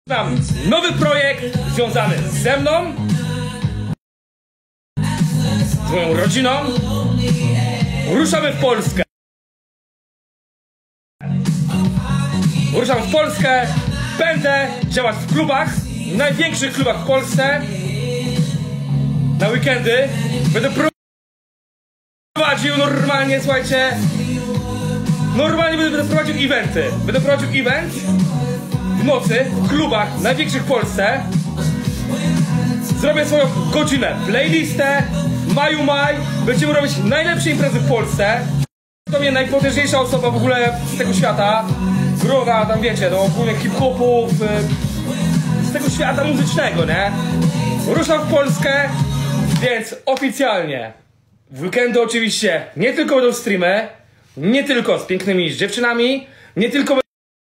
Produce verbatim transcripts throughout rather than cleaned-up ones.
Mam nowy projekt związany ze mną, z moją rodziną. Ruszamy w Polskę. Ruszam w Polskę. Będę działać w klubach, w największych klubach w Polsce. Na weekendy będę prowadził normalnie, słuchajcie. Normalnie będę prowadził eventy. Będę prowadził event w nocy, w klubach największych w Polsce. Zrobię swoją godzinę, playlistę, maju maj. Będziemy robić najlepsze imprezy w Polsce. To mnie najpotężniejsza osoba w ogóle z tego świata. Grona, tam wiecie, no ogólnie hip-hopów, z tego świata muzycznego, nie? Ruszam w Polskę, więc oficjalnie w weekendy oczywiście nie tylko będą streamy, nie tylko z pięknymi dziewczynami, nie tylko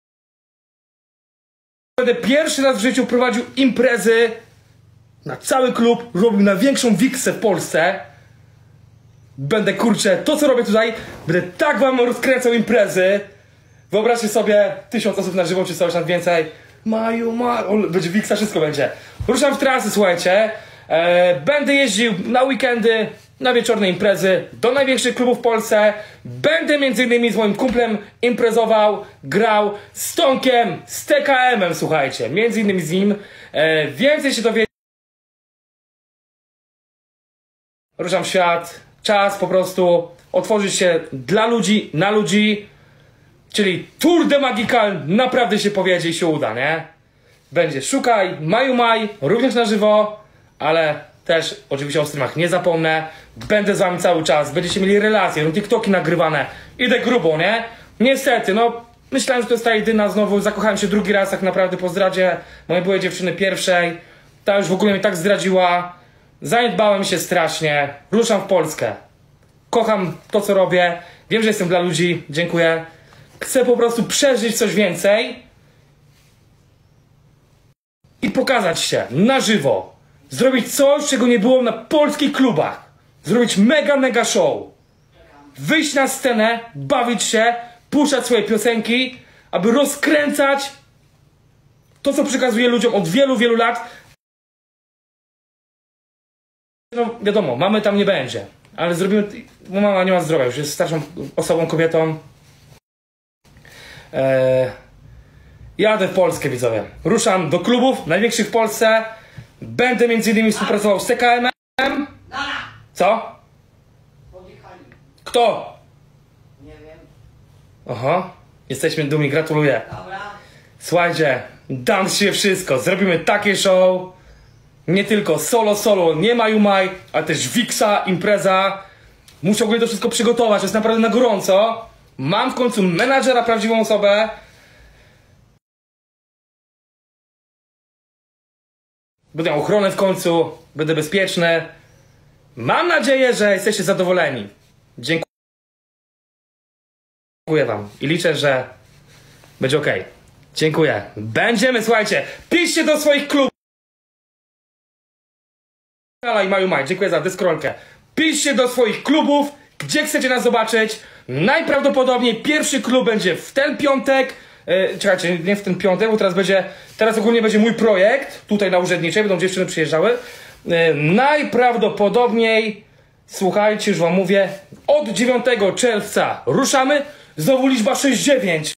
będę pierwszy raz w życiu prowadził imprezy na cały klub, robił największą wiksę w Polsce. Będę, kurczę, to co robię tutaj, będę tak wam rozkręcał imprezy. Wyobraźcie sobie, tysiąc osób na żywo, czy coś tam więcej. Maju, maju, będzie wiksa, wszystko będzie. Ruszam w trasy, słuchajcie. E, będę jeździł na weekendy, na wieczorne imprezy, do największych klubów w Polsce. Będę między innymi z moim kumplem imprezował, grał z Tomkiem, z T K M-em, słuchajcie. Między innymi z nim. E, więcej się dowiecie. Ruszam w świat. Czas po prostu otworzyć się dla ludzi, na ludzi. Czyli Tour de Magical naprawdę się powiedzie i się uda, nie? Będzie szukaj, maju maj, również na żywo, ale też oczywiście o streamach nie zapomnę. Będę z wami cały czas, będziecie mieli relacje, no TikToki nagrywane. Idę grubo, nie? Niestety, no myślałem, że to jest ta jedyna, znowu zakochałem się drugi raz tak naprawdę po zdradzie mojej byłej dziewczyny pierwszej. Ta już w ogóle mnie tak zdradziła. Zaniedbałem się strasznie. Ruszam w Polskę. Kocham to, co robię. Wiem, że jestem dla ludzi. Dziękuję. Chcę po prostu przeżyć coś więcej i pokazać się na żywo. Zrobić coś, czego nie było na polskich klubach. Zrobić mega, mega show. Wyjść na scenę, bawić się, puszczać swoje piosenki, aby rozkręcać to, co przekazuję ludziom od wielu, wielu lat. No wiadomo, mamy tam nie będzie, ale zrobimy, bo mama nie ma zdrowia, już jest starszą osobą, kobietą. Eee, jadę w Polskę, widzowie. Ruszam do klubów największych w Polsce. Będę między innymi współpracował z T K M-em. Co? Kto? Nie wiem. Aha, jesteśmy dumni, gratuluję. Dobra. Słuchajcie, dam się wszystko. Zrobimy takie show. Nie tylko solo, solo, nie maju maj, ale też wiksa, impreza. Muszę w ogóle to wszystko przygotować, to jest naprawdę na gorąco. Mam w końcu menadżera, prawdziwą osobę. Będę miał ochronę w końcu, będę bezpieczny. Mam nadzieję, że jesteście zadowoleni. Dziękuję wam i liczę, że będzie ok. Dziękuję. Będziemy, słuchajcie, piszcie do swoich klubów. I maju maj, dziękuję za dyskrolkę. Piszcie do swoich klubów, gdzie chcecie nas zobaczyć. Najprawdopodobniej pierwszy klub będzie w ten piątek. Yy, czekajcie, nie w ten piątek, bo teraz będzie, teraz ogólnie będzie mój projekt. Tutaj na Urzędniczej będą dziewczyny przyjeżdżały. Yy, najprawdopodobniej, słuchajcie, już wam mówię, od dziewiątego czerwca ruszamy. Znowu liczba sześćdziesiąt dziewięć.